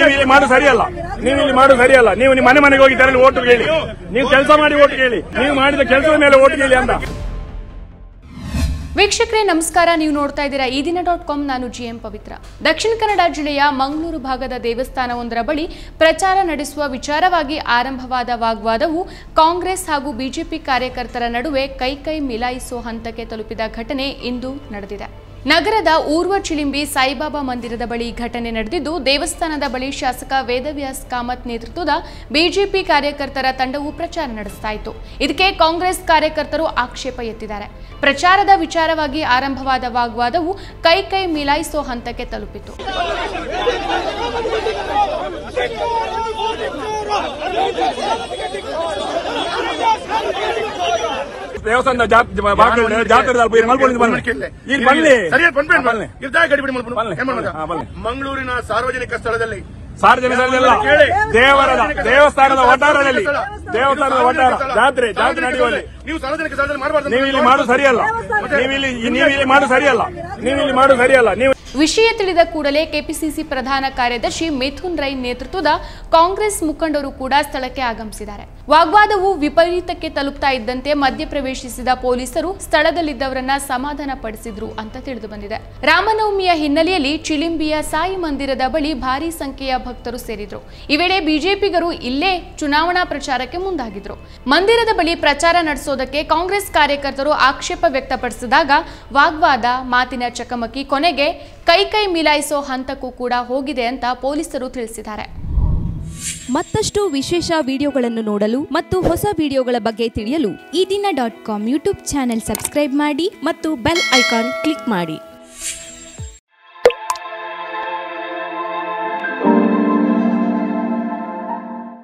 ಇಲ್ಲಿ ಮಾಡು ಸರಿಯಲ್ಲ, ನೀವು ಇಲ್ಲಿ ಮಾಡು ಸರಿಯಲ್ಲ. ನೀವು ನಿಮ್ಮ ಮನೆಗೆ ಹೋಗಿ ತೆರಳಿ ಓಟು ಕೇಳಿ, ನೀವು ಕೆಲಸ ಮಾಡಿ ಓಟು ಕೇಳಿ, ನೀವು ಮಾಡಿದ ಕೆಲಸದ ಮೇಲೆ ಓಟು ಕೇಳಿ ಅಂತ. ವೀಕ್ಷಕರೇ ನಮಸ್ಕಾರ, ನೀವು ನೋಡ್ತಾ ಇದ್ದೀರಾ ಈ ದಿನ.com. ನಾನು GM ಪವಿತ್ರ. ದಕ್ಷಿಣ ಕನ್ನಡ ಜಿಲ್ಲೆಯ ಮಂಗಳೂರು ಭಾಗದ ದೇವಸ್ಥಾನವೊಂದರ ಬಳಿ ಪ್ರಚಾರ ನಡೆಸುವ ವಿಚಾರವಾಗಿ ಆರಂಭವಾದ ವಾಗ್ವಾದವು ಕಾಂಗ್ರೆಸ್ ಹಾಗೂ ಬಿಜೆಪಿ ಕಾರ್ಯಕರ್ತರ ನಡುವೆ ಕೈ ಮಿಲಾಯಿಸುವ ಹಂತಕ್ಕೆ ತಲುಪಿದ ಘಟನೆ ಇಂದು ನಡೆದಿದೆ. ನಗರದ ಊರ್ವ ಚಿಲಿಂಬಿ ಸಾಯಿಬಾಬಾ ಮಂದಿರದ ಬಳಿ ಘಟನೆ ನಡೆದಿದ್ದು, ದೇವಸ್ಥಾನದ ಬಳಿ ಶಾಸಕ ವೇದವ್ಯಾಸ್ ಕಾಮತ್ ನೇತೃತ್ವದ ಬಿಜೆಪಿ ಕಾರ್ಯಕರ್ತರ ತಂಡವು ಪ್ರಚಾರ ನಡೆಸ್ತಾ ಇತ್ತು. ಇದಕ್ಕೆ ಕಾಂಗ್ರೆಸ್ ಕಾರ್ಯಕರ್ತರು ಆಕ್ಷೇಪ ಎತ್ತಿದ್ದಾರೆ. ಪ್ರಚಾರದ ವಿಚಾರವಾಗಿ ಆರಂಭವಾದ ವಾಗ್ವಾದವು ಕೈ ಮಿಲಾಯಿಸೋ ಹಂತಕ್ಕೆ ತಲುಪಿತು. ದೇವಸ್ಥಾನದ ಮಂಗಳೂರಿನ ಸಾರ್ವಜನಿಕ ಸ್ಥಳದಲ್ಲಿ ದೇವಸ್ಥಾನದ ವಟಾರದಲ್ಲಿ ಜಾತ್ರೆ ನಡೆಯುವಲ್ಲಿ ನೀವು ಸಾರ್ವಜನಿಕ ಸ್ಥಳದಲ್ಲಿ ಮಾಡಬಾರ್ದು. ನೀವು ಇಲ್ಲಿ ಮಾಡು ಸರಿಯಲ್ಲ, ನೀವು ಇಲ್ಲಿ ಮಾಡು ಸರಿಯಲ್ಲ, ನೀವು ಇಲ್ಲಿ ಮಾಡು ಸರಿಯಲ್ಲ. ನೀವು ವಿಷಯ ತಿಳಿದ ಕೂಡಲೇ ಕೆಪಿಸಿಸಿ ಪ್ರಧಾನ ಕಾರ್ಯದರ್ಶಿ ಮಿಥುನ್ ರೈ ನೇತೃತ್ವದ ಕಾಂಗ್ರೆಸ್ ಮುಖಂಡರು ಕೂಡ ಸ್ಥಳಕ್ಕೆ ಆಗಮಿಸಿದ್ದಾರೆ. ವಾಗ್ವಾದವು ವಿಪರೀತಕ್ಕೆ ತಲುಪ್ತಾ ಇದ್ದಂತೆ ಮಧ್ಯಪ್ರವೇಶಿಸಿದ ಪೊಲೀಸರು ಸ್ಥಳದಲ್ಲಿದ್ದವರನ್ನ ಸಮಾಧಾನ ಪಡಿಸಿದ್ರು ಅಂತ ತಿಳಿದು ಬಂದಿದೆ. ರಾಮನವಮಿಯ ಹಿನ್ನೆಲೆಯಲ್ಲಿ ಚಿಲಿಂಬಿಯ ಸಾಯಿ ಮಂದಿರದ ಬಳಿ ಭಾರಿ ಸಂಖ್ಯೆಯ ಭಕ್ತರು ಸೇರಿದ್ರು. ಈ ವೇಳೆ ಬಿಜೆಪಿಗರು ಇಲ್ಲೇ ಚುನಾವಣಾ ಪ್ರಚಾರಕ್ಕೆ ಮುಂದಾಗಿದ್ರು. ಮಂದಿರದ ಬಳಿ ಪ್ರಚಾರ ನಡೆಸೋದಕ್ಕೆ ಕಾಂಗ್ರೆಸ್ ಕಾರ್ಯಕರ್ತರು ಆಕ್ಷೇಪ ವ್ಯಕ್ತಪಡಿಸಿದಾಗ ವಾಗ್ವಾದ, ಮಾತಿನ ಚಕಮಕಿ ಕೊನೆಗೆ ಕೈ ಮಿಲಾಯಿಸೋ ಹಂತಕ್ಕೂ ಕೂಡ ಹೋಗಿದೆ ಅಂತ ಪೊಲೀಸರು ತಿಳಿಸಿದ್ದಾರೆ. ಮತ್ತಷ್ಟು ವಿಶೇಷ ವಿಡಿಯೋಗಳನ್ನು ನೋಡಲು ಮತ್ತು ಹೊಸ ವಿಡಿಯೋಗಳ ಬಗ್ಗೆ ತಿಳಿಯಲು ಈ ದಿನ.com ಯೂಟ್ಯೂಬ್ ಚಾನೆಲ್ ಸಬ್ಸ್ಕ್ರೈಬ್ ಮಾಡಿ ಮತ್ತು ಬೆಲ್ ಐಕಾನ್ ಕ್ಲಿಕ್ ಮಾಡಿ.